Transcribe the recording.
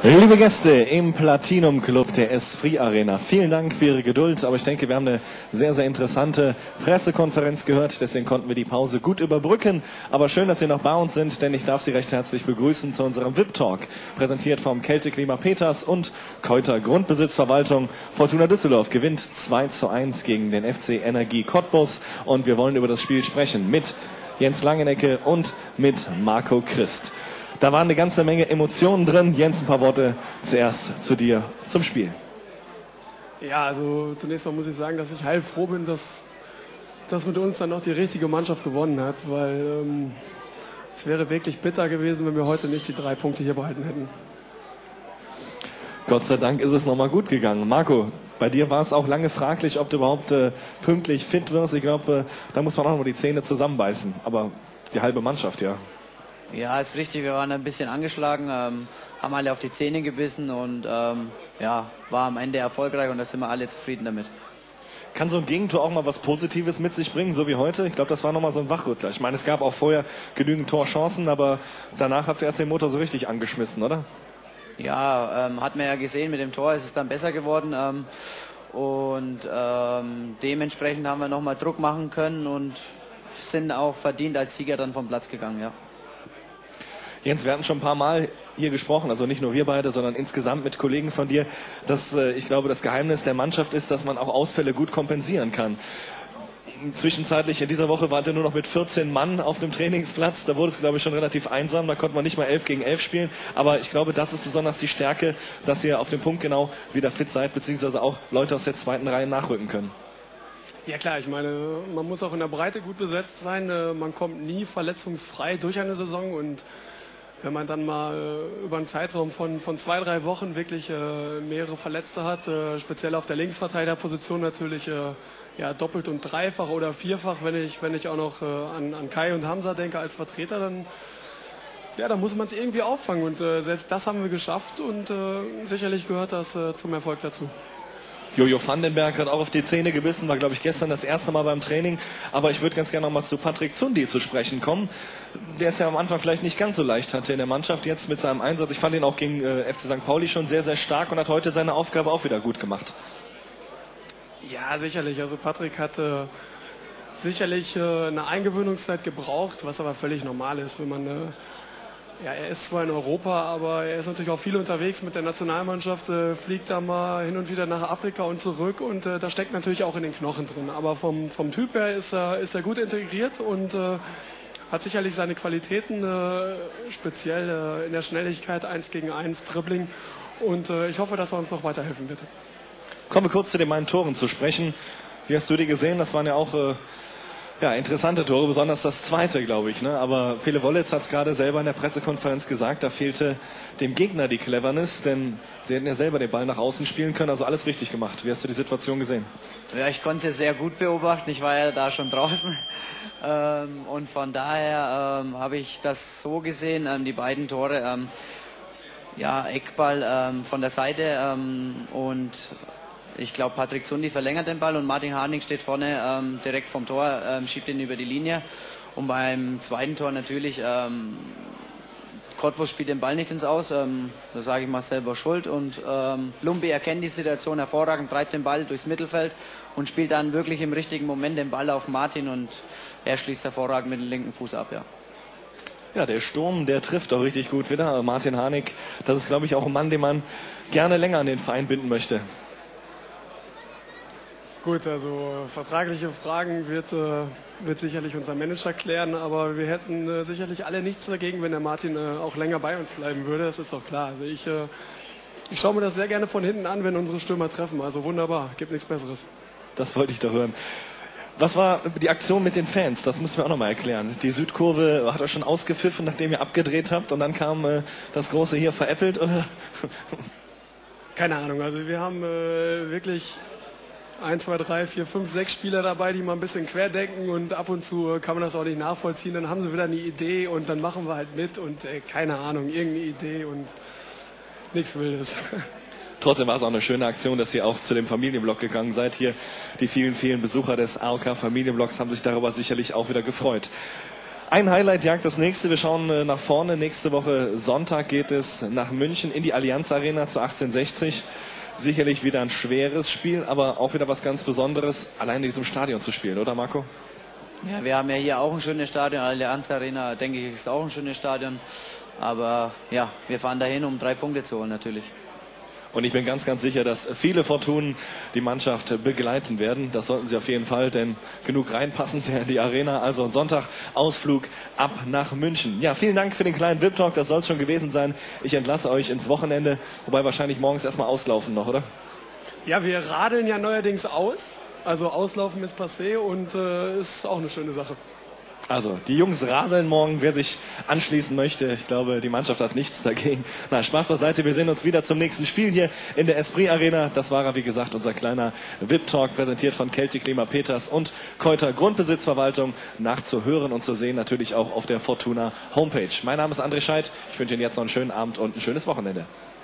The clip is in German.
Liebe Gäste im Platinum Club der Esprit Arena, vielen Dank für Ihre Geduld, aber ich denke, wir haben eine sehr, sehr interessante Pressekonferenz gehört, deswegen konnten wir die Pause gut überbrücken, aber schön, dass Sie noch bei uns sind, denn ich darf Sie recht herzlich begrüßen zu unserem VIP-Talk, präsentiert vom Kälteklima Peters und Keuter Grundbesitzverwaltung. Fortuna Düsseldorf gewinnt 2:1 gegen den FC Energie Cottbus und wir wollen über das Spiel sprechen mit Jens Langenecke und mit Marco Christ. Da waren eine ganze Menge Emotionen drin. Jens, ein paar Worte zuerst zu dir zum Spiel. Ja, also zunächst mal muss ich sagen, dass ich heilfroh bin, dass mit uns dann noch die richtige Mannschaft gewonnen hat, weil es wäre wirklich bitter gewesen, wenn wir heute nicht die 3 Punkte hier behalten hätten. Gott sei Dank ist es nochmal gut gegangen. Marco, bei dir war es auch lange fraglich, ob du überhaupt pünktlich fit wirst. Ich glaube, da muss man auch noch die Zähne zusammenbeißen. Aber die halbe Mannschaft, ja. Ja, ist richtig. Wir waren ein bisschen angeschlagen, haben alle auf die Zähne gebissen und ja, war am Ende erfolgreich und da sind wir alle zufrieden damit. Kann so ein Gegentor auch mal was Positives mit sich bringen, so wie heute? Ich glaube, das war nochmal so ein Wachrüttler. Ich meine, es gab auch vorher genügend Torchancen, aber danach habt ihr erst den Motor so richtig angeschmissen, oder? Ja, hat man ja gesehen, mit dem Tor ist es dann besser geworden und dementsprechend haben wir nochmal Druck machen können und sind auch verdient als Sieger dann vom Platz gegangen, ja. Jens, wir hatten schon ein paar Mal hier gesprochen, also nicht nur wir beide, sondern insgesamt mit Kollegen von dir, dass ich glaube, das Geheimnis der Mannschaft ist, dass man auch Ausfälle gut kompensieren kann. Zwischenzeitlich in dieser Woche wart ihr nur noch mit 14 Mann auf dem Trainingsplatz, da wurde es, glaube ich, schon relativ einsam, da konnte man nicht mal 11 gegen 11 spielen, aber ich glaube, das ist besonders die Stärke, dass ihr auf dem Punkt genau wieder fit seid, beziehungsweise auch Leute aus der zweiten Reihe nachrücken können. Ja klar, ich meine, man muss auch in der Breite gut besetzt sein, man kommt nie verletzungsfrei durch eine Saison und wenn man dann mal über einen Zeitraum von 2-3 Wochen wirklich mehrere Verletzte hat, speziell auf der Linksverteidigerposition natürlich ja, doppelt und dreifach oder vierfach, wenn ich auch noch an Kai und Hamza denke als Vertreter, dann muss man es irgendwie auffangen und selbst das haben wir geschafft und sicherlich gehört das zum Erfolg dazu. Jojo Vandenberg hat auch auf die Zähne gebissen, war, glaube ich, gestern das erste Mal beim Training. Aber ich würde ganz gerne noch mal zu Patrick Zundi zu sprechen kommen. Der es ja am Anfang vielleicht nicht ganz so leicht hatte in der Mannschaft, jetzt mit seinem Einsatz. Ich fand ihn auch gegen FC St. Pauli schon sehr, sehr stark und hat heute seine Aufgabe auch wieder gut gemacht. Ja, sicherlich. Also Patrick hat sicherlich eine Eingewöhnungszeit gebraucht, was aber völlig normal ist, wenn man... Ja, er ist zwar in Europa, aber er ist natürlich auch viel unterwegs mit der Nationalmannschaft, fliegt da mal hin und wieder nach Afrika und zurück und das steckt natürlich auch in den Knochen drin. Aber vom Typ her ist er gut integriert und hat sicherlich seine Qualitäten, speziell in der Schnelligkeit, 1 gegen 1, Dribbling und ich hoffe, dass er uns noch weiterhelfen wird. Kommen wir kurz zu den beiden Toren zu sprechen. Wie hast du die gesehen? Das waren ja auch... Ja, interessante Tore, besonders das zweite, glaube ich. Ne? Aber Pele Wollitz hat es gerade selber in der Pressekonferenz gesagt, da fehlte dem Gegner die Cleverness, denn sie hätten ja selber den Ball nach außen spielen können, also alles richtig gemacht. Wie hast du die Situation gesehen? Ja, ich konnte es sehr gut beobachten, ich war ja da schon draußen und von daher habe ich das so gesehen, die beiden Tore, ja, Eckball von der Seite und ich glaube, Patrick Zundi verlängert den Ball und Martin Harnik steht vorne direkt vom Tor, schiebt ihn über die Linie. Und beim zweiten Tor natürlich, Cottbus spielt den Ball nicht ins Aus, da sage ich mal selber schuld. Und Lumbi erkennt die Situation hervorragend, treibt den Ball durchs Mittelfeld und spielt dann wirklich im richtigen Moment den Ball auf Martin und er schließt hervorragend mit dem linken Fuß ab, ja. Ja, der Sturm, der trifft auch richtig gut wieder. Martin Harnik, das ist, glaube ich, auch ein Mann, den man gerne länger an den Verein binden möchte. Gut, also vertragliche Fragen wird sicherlich unser Manager klären, aber wir hätten sicherlich alle nichts dagegen, wenn der Martin auch länger bei uns bleiben würde, das ist doch klar. Also ich schaue mir das sehr gerne von hinten an, wenn unsere Stürmer treffen, also wunderbar, gibt nichts Besseres. Das wollte ich doch hören. Was war die Aktion mit den Fans? Das müssen wir auch noch mal erklären. Die Südkurve hat euch schon ausgepfiffen, nachdem ihr abgedreht habt und dann kam das große hier veräppelt, oder? Keine Ahnung, also wir haben wirklich 1, 2, 3, 4, 5, 6 Spieler dabei, die mal ein bisschen querdenken und ab und zu kann man das auch nicht nachvollziehen. Dann haben sie wieder eine Idee und dann machen wir halt mit und keine Ahnung, irgendeine Idee und nichts Wildes. Trotzdem war es auch eine schöne Aktion, dass ihr auch zu dem Familienblock gegangen seid. Hier die vielen, vielen Besucher des AOK Familienblocks haben sich darüber sicherlich auch wieder gefreut. Ein Highlight jagt das nächste. Wir schauen nach vorne. Nächste Woche Sonntag geht es nach München in die Allianz Arena zu 1860. Sicherlich wieder ein schweres Spiel, aber auch wieder was ganz Besonderes, allein in diesem Stadion zu spielen, oder Marco? Ja, wir haben ja hier auch ein schönes Stadion. Allianz Arena, denke ich, ist auch ein schönes Stadion. Aber ja, wir fahren dahin, um 3 Punkte zu holen natürlich. Und ich bin ganz, ganz sicher, dass viele Fortunen die Mannschaft begleiten werden. Das sollten sie auf jeden Fall, denn genug reinpassen sie in die Arena. Also ein Sonntag Ausflug ab nach München. Ja, vielen Dank für den kleinen VIP-Talk. Das soll es schon gewesen sein. Ich entlasse euch ins Wochenende. Wobei wahrscheinlich morgens erstmal auslaufen noch, oder? Ja, wir radeln ja neuerdings aus. Also auslaufen ist passé und ist auch eine schöne Sache. Also, die Jungs radeln morgen, wer sich anschließen möchte. Ich glaube, die Mannschaft hat nichts dagegen. Na, Spaß beiseite. Wir sehen uns wieder zum nächsten Spiel hier in der Esprit Arena. Das war, wie gesagt, unser kleiner VIP-Talk, präsentiert von Celtic Klima Peters und Keuter Grundbesitzverwaltung. Nachzuhören und zu sehen natürlich auch auf der Fortuna Homepage. Mein Name ist André Scheidt. Ich wünsche Ihnen jetzt noch einen schönen Abend und ein schönes Wochenende.